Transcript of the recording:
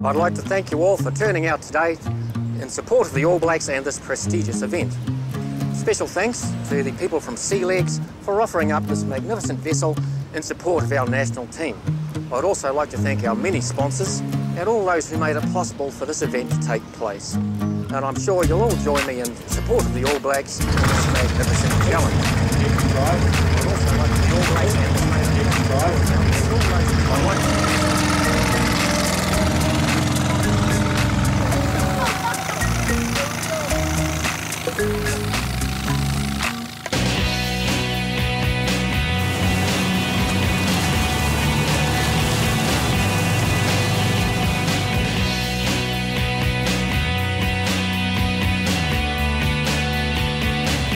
I'd like to thank you all for turning out today in support of the All Blacks and this prestigious event. Special thanks to the people from Sealegs for offering up this magnificent vessel in support of our national team. I'd also like to thank our many sponsors and all those who made it possible for this event to take place. And I'm sure you'll all join me in support of the All Blacks in this magnificent challenge. I'd also like the All Blacks and